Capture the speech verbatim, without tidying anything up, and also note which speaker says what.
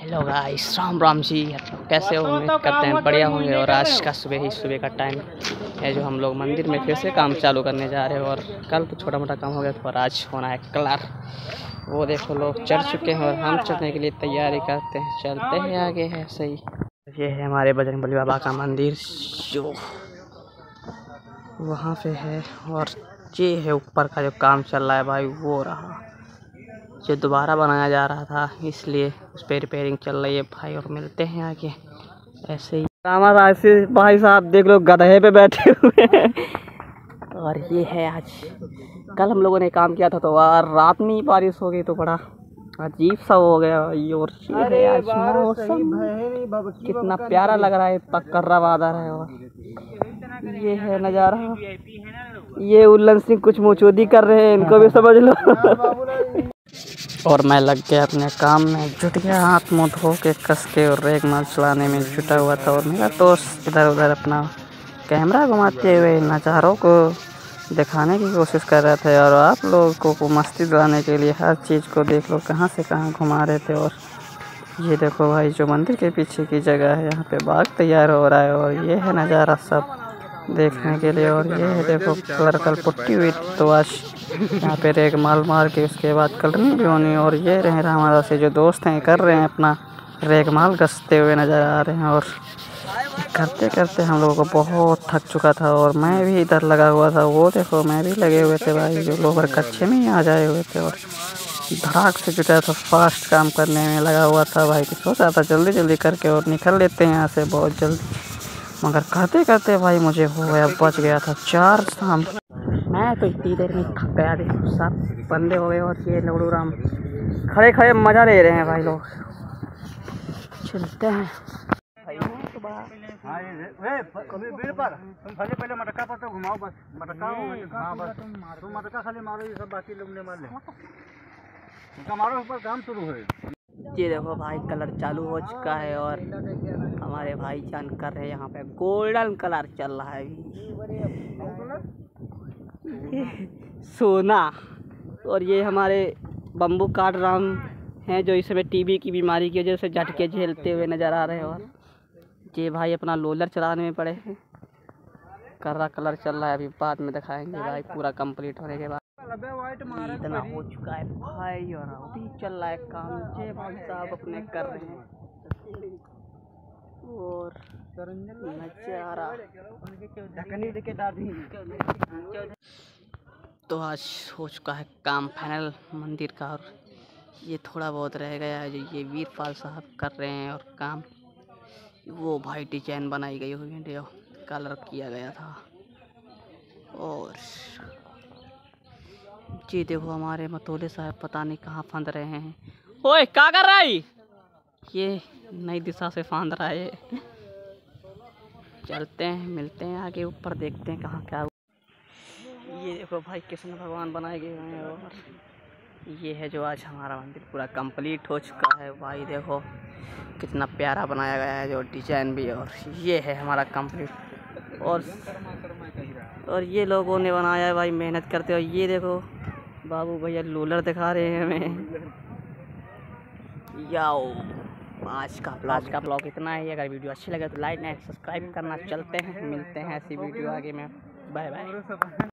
Speaker 1: Hello guys, Ram Ram ji. आप लोग कैसे हो? उम्मीद करते हैं बढ़िया होंगे। और आज का सुबह ही सुबह का टाइम है जो हम लोग मंदिर में फिर से काम चालू करने जा रहे हैं। और कल तो छोटा मोटा काम हो गया था और आज होना है कलर। वो देखो लोग चढ़ चुके हैं और हम चढ़ने के लिए तैयारी करते हैं। चलते हैं आगे है सही। ये है हमारे बजरंगबली बाबा का मंदिर जो वहाँ पे है। और ये है ऊपर का जो काम चल रहा है भाई, वो रहा जो दोबारा बनाया जा रहा था, इसलिए उस पर रिपेयरिंग चल रही है भाई। और मिलते हैं आगे ऐसे ही। ऐसे भाई साहब देख लो गधे पे बैठे हुए हैं। और ये है आज, कल हम लोगों ने काम किया था तो यार रात में ही बारिश हो गई तो बड़ा अजीब सा हो गया भाई। और ये है आज मौसम कितना प्यारा लग रहा है, इतना कर्रा बादल है। और ये है नज़ारा। ये उल्लन सिंह कुछ मोचोदी कर रहे हैं, इनको भी समझ लो। और मैं लग गया अपने काम में, जुट गया हाथ मुँह धो के कस के और रेक माल चलाने में जुटा हुआ था। और मेरा दोस्त इधर उधर अपना कैमरा घुमाते हुए नज़ारों को दिखाने की कोशिश कर रहे थे। और आप लोगों को मस्ती दिलाने के लिए हर चीज़ को देख लो कहाँ से कहाँ घुमा रहे थे। और ये देखो भाई जो मंदिर के पीछे की जगह है, यहाँ पे बाग तैयार हो रहा है। और ये है नज़ारा सब देखने के लिए। और ये है देखो कलर कल पुट्टी हुई तो आज यहाँ पे रेक माल मार के उसके बाद कलरिंग भी होनी। और ये रहे हमारा से जो दोस्त हैं कर रहे हैं अपना रेक माल घसते हुए नज़र आ रहे हैं। और करते करते हम लोगों को बहुत थक चुका था और मैं भी इधर लगा हुआ था। वो देखो मैं भी लगे हुए थे भाई, जो लोग कच्चे में ही आ जाए हुए थे। और धड़ाक से जुटा था, फास्ट काम करने में लगा हुआ था भाई कि सोचा था जल्दी जल्दी करके और निकल लेते हैं यहाँ से बहुत जल्दी। मगर करते करते भाई मुझे हो गया, बच गया था चार शाम। मैं तो इतनी देर में थक गया, देखो सब बंदे हो गए। और ये लवड़ू राम खड़े खड़े मज़ा ले रहे हैं भाई लोग। चलते हैं भाई तो बड़ा
Speaker 2: कभी भीड़ पर तुम खाली पहले मटका पर तो घुमाओ, बस मटका हाँ बस तुम मटका खाली मारो, ये सब बाकी लोग ने मार ले मटका मारो, ऊपर काम शुरू है।
Speaker 1: ये देखो भाई कलर चालू हो चुका है और हमारे भाई जान कर रहे हैं यहाँ पे गोल्डन कलर चल रहा है सोना। और ये हमारे बम्बू काट राम हैं जो इस समय टीबी की बीमारी की वजह से झटके झेलते हुए नज़र आ रहे हैं। और ये भाई अपना लोलर चलाने में पड़े हैं। कर्रा कलर चल रहा है, अभी बाद में दिखाएंगे भाई पूरा कंप्लीट होने के बाद। इतना हो चुका है भाई और अभी चल रहा है काम। जे भाई साहब अपने कर रहे हैं और नजारा। तो आज हो चुका है काम फाइनल मंदिर का। और ये थोड़ा बहुत रह गया है जो ये वीरपाल साहब कर रहे हैं। और काम वो भाई डिजाइन बनाई गई हुई है, कलर किया गया था। और जी देखो हमारे मतोले साहब पता नहीं कहाँ फांद रहे हैं। ओए क्या कर रहा है? ये नई दिशा से फांद रहा है। चलते हैं मिलते हैं आगे, ऊपर देखते हैं कहाँ क्या। ये देखो भाई कृष्ण भगवान बनाए गए हैं। और ये है जो आज हमारा मंदिर पूरा कंप्लीट हो चुका है भाई। देखो कितना प्यारा बनाया गया है जो डिजाइन भी। और ये है हमारा कंप्लीट। और और ये लोगों ने बनाया है भाई मेहनत करते हो। ये देखो बाबू भैया लोलर दिखा रहे हैं हमें। याओ आज का आज का ब्लॉग इतना ही। अगर वीडियो अच्छी लगे तो लाइक एंड सब्सक्राइब करना। चलते हैं मिलते हैं ऐसी वीडियो आगे में। Bye bye.